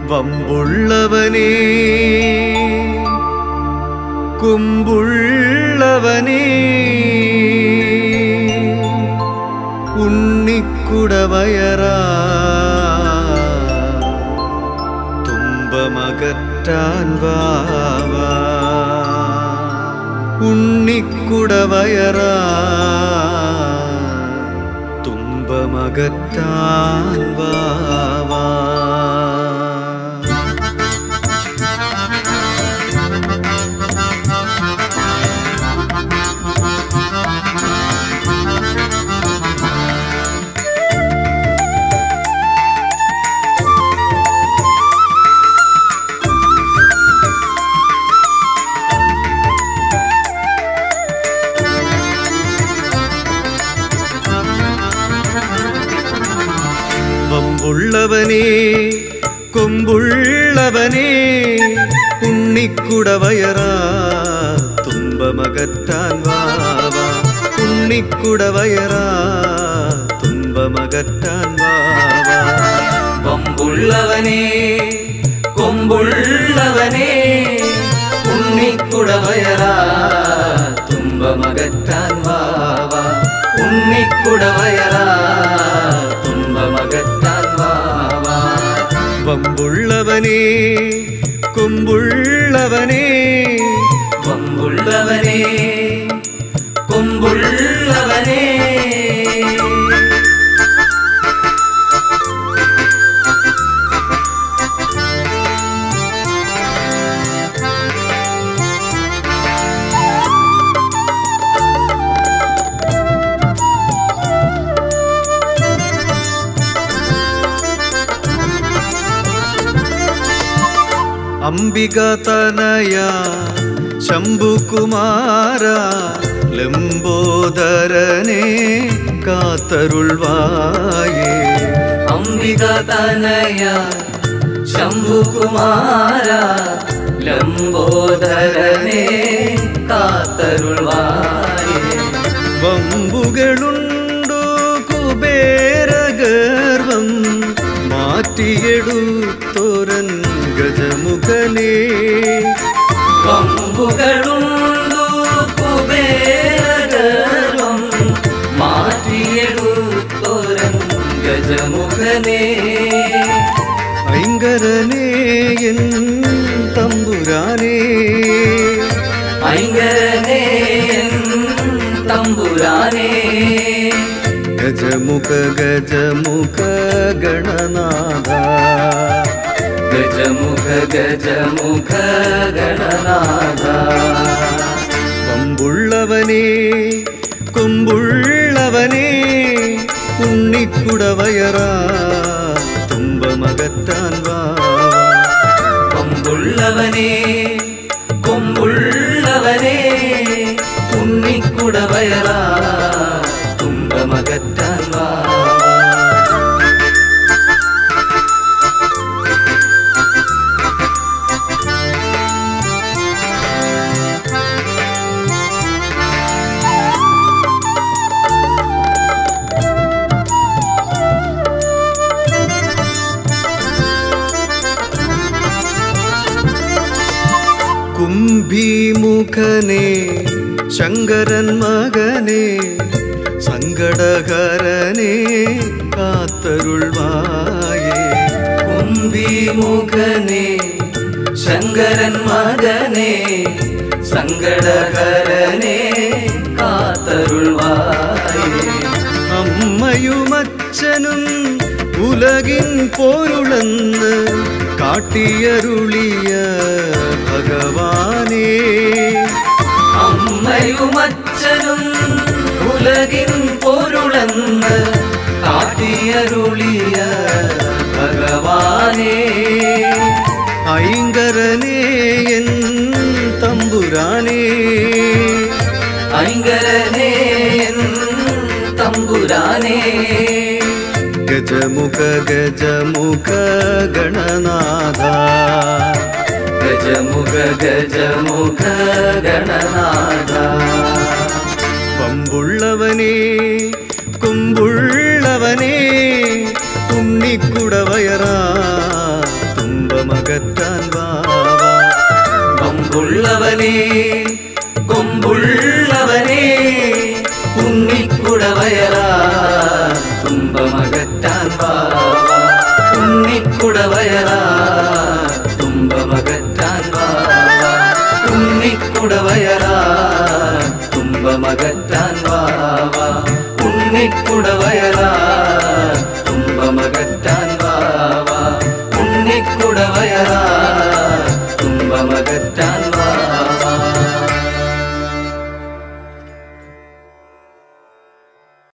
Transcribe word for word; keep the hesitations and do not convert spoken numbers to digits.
വമ്പുള്ളവനേ കുമ്പുള്ളവനേ ഉണ്ണിക്കുടവയറാ തുമ്പമകറ്റാൻ വാവാ ഉണ്ണിക്കുടവയറാ തുമ്പമകറ്റാൻ വാവാ വമ്പുള്ളവനേ കൊമ്പുള്ളവനേ ഉണ്ണിക്കുടവയറാ തുമ്പമകറ്റാൻ വാവാ ഉണ്ണിക്കുടവയറാ തുമ്പമകറ്റാൻ വാവാ വമ്പുള്ളവനേ കൊമ്പുള്ളവനേ ഉണ്ണിക്കുടവയറാ തുമ്പമകറ്റാൻ വാവാ ഉണ്ണിക്കുടവയറാ തുമ്പമകറ്റാൻ വാവാ വമ്പുള്ളവനേ കൊമ്പുള്ളവനേ വമ്പുള്ളവനേ കൊമ്പുള്ളവനേ അംബികാതനയ ശംഭുകുമാര ലംബോദരനെ കാത്തരുൾവായേ അംബികാതനയ ശംഭുകുമാര ലംബോദരനെ കാത്തരുൾവായേ വമ്പുകളുണ്ടോ കുബേരഗർവം മാറ്റിയെടുത്തോരൻ ഗജമുഖനേ വമ്പുകളുണ്ടു കുബേരഗർവം മാറ്റിയെടുത്തോരൻ ഗജമുഖനേ ഐങ്കരനേ N തമ്പുരാനേ ഐങ്കരനേ N തമ്പുരാനേ ഗജമുഖ ഗജമുഖ ഗണനാഥ ഗജമുഖ ഗജമുഖ ഗണനാഥ വമ്പുള്ളവനേ കൊമ്പുള്ളവനേ ഉണ്ണിക്കുടവയറാ തുമ്പമകറ്റാൻ വാവാ വമ്പുള്ളവനേ കൊമ്പുള്ളവനേ ഉണ്ണിക്കുടവയറാ തുമ്പമകറ്റാൻ വാവാ കുംഭിമുഖനേ ശങ്കരൻ മകനേ സങ്കടഹരനേ കാത്തരുൾവായേ കുംഭിമുഖനേ ശങ്കരൻ മകനേ സങ്കടഹരനേ കാത്തരുൾവായേ അമ്മയുമച്ഛനും ഉലകിൻ പോരുളന്ന് കാട്ടിയരുളിയ ഭഗവാനേ അമ്മയുമച്ഛനും ഉലകിൻ പൊരുളന്ന് കാട്ടിയരുളിയ ഭഗവാനേ ഐങ്കരനേ എൻ തമ്പുരാനേ ഐങ്കരനേ എൻ തമ്പുരാനേ ഗജമുഖ ഗജമുഖ ഗണനാഥ ഗജമുഖ ഗജമുഖ ഗണനാഥ വമ്പുള്ളവനേ കൊമ്പുള്ളവനേ ഉണ്ണിക്കുടവയറാ തുമ്പ ഉണ്ണിക്കുടവയറാ തുമ്പമകറ്റാൻ വാവാ ഉണ്ണിക്കുടവയറാ തുമ്പമകറ്റാൻ വാവാ ഉണ്ണിക്കുടവയറാ തുമ്പമകറ്റാൻ വാവാ ഉണ്ണിക്കുടവയറാ